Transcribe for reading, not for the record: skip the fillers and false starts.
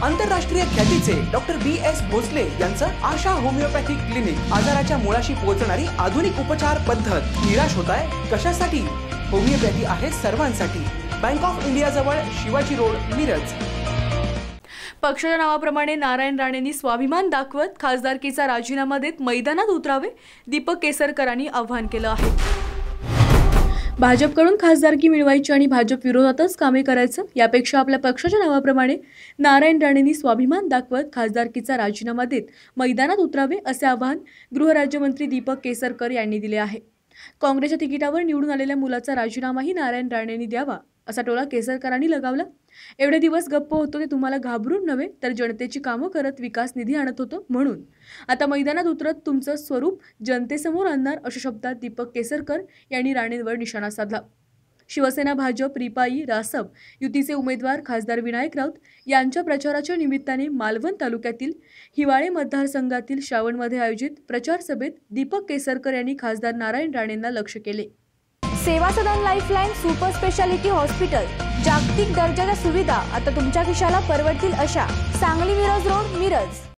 आंतरराष्ट्रीय ख्यातीचे doctor BS Bhosale यांचं आशा होमिओपॅथिक क्लिनिक, आजाराच्या मुळाशी पोहोचणारी आधुनिक उपचार पद्धत। निराश होताय कशासाठी? होमिओपॅथी आहे सर्वांसाठी। बँक ऑफ इंडिया जवळ शिवाजी रोड, मिरज। पक्षाच्या नावाप्रमाणे नारायण राणेंनी स्वाभिमान दाखवत खासदारकीचा राजीनामा देत मैदानात उतरावे, दीपक केसरकरांनी आवाहन केलं आहे। भाजपकडून खासदारकी मिळवायची आणि भाजप विरोधातच कामे करायचं, यापेक्षा आपल्या पक्षाच्या नावाप्रमाणे नारायण राणेंनी स्वाभिमान दाखवत खासदारकीचा राजीनामा देत मैदानात उतरावे, असे आवाहन गृहराज्यमंत्री दीपक केसरकर यांनी दिले आहे। काँग्रेसच्या तिकिटावर निवडून आलेल्या मुलाचा राजीनामाही नारायण राणेंनी द्यावा, असा टोला केसरकरांनी लगावला। एवढे दिवस गप्प होतो ते तुम्हाला घाबरून नव्हे तर जनतेची कामं करत विकास निधी आणत होतो, म्हणून आता मैदानात उतरत तुमचं स्वरूप जनतेसमोर आणणार, अशा शब्दात दीपक केसरकर यांनी राणेंवर निशाणा साधला। शिवसेना, भाजप, रिपाई, रासप युतीचे उमेदवार खासदार विनायक राऊत यांच्या प्रचाराच्या निमित्ताने मालवण तालुक्यातील हिवाळे मतदारसंघातील श्रावणमध्ये आयोजित प्रचार सभेत दीपक केसरकर यांनी खासदार नारायण राणेंना लक्ष्य केले। Seva Sadan lifeline super speciality hospital, जागतिक दर्जाच्या सुविधा आता तुमच्या खिशाला परवडतील अशा। सांगली मिरज रोड, मिरज।